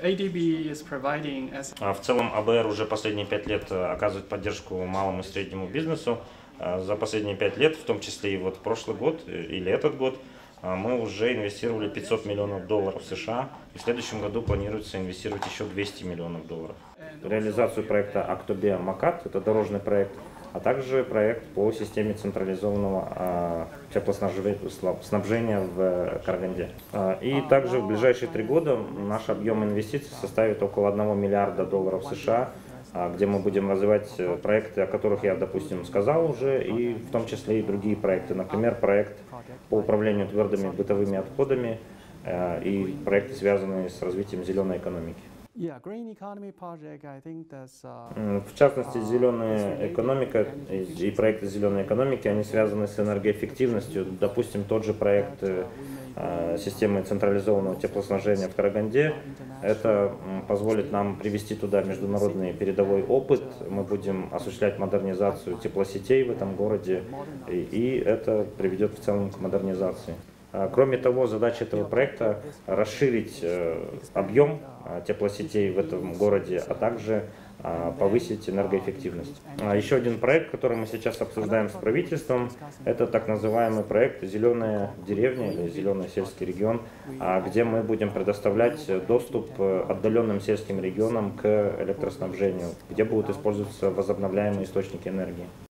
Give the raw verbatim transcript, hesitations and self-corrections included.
A D B is providing as А В целом А Бэ Эр уже последние пять лет э, оказывает поддержку малому и среднему бизнесу. А За последние пять лет, в том числе и вот прошлый год э, или этот год, а, мы уже инвестировали пятьсот миллионов долларов С Ш А, и в следующем году планируется инвестировать еще двести миллионов долларов. Реализацию проекта Актобе Макат, это дорожный проект, а также проект по системе централизованного а, теплоснабжения в Караганде. А, и также в ближайшие три года наш объем инвестиций составит около одного миллиарда долларов С Ш А, а, где мы будем развивать проекты, о которых я, допустим, сказал уже, и в том числе и другие проекты. Например, проект по управлению твердыми бытовыми отходами а, и проекты, связанные с развитием зеленой экономики. Yeah, green economy project, I think that's, uh, М, В частности, зеленая экономика и и проекты зеленой экономики, они связаны с энергоэффективностью. Допустим, тот же проект э, э, системы централизованного теплоснабжения в Караганде, это м, позволит нам привести туда международный передовой опыт. Мы будем осуществлять модернизацию теплосетей в этом городе, и, и это приведет в целом к модернизации. А, Кроме того, задача этого проекта расширить э, объем э, теплосетей в этом городе, а также э, повысить энергоэффективность. А Еще один проект, который мы сейчас обсуждаем с правительством, это так называемый проект «Зеленая деревня» или «Зеленый сельский регион», а, где мы будем предоставлять доступ э, отдаленным сельским регионам к электроснабжению, где будут использоваться возобновляемые источники энергии.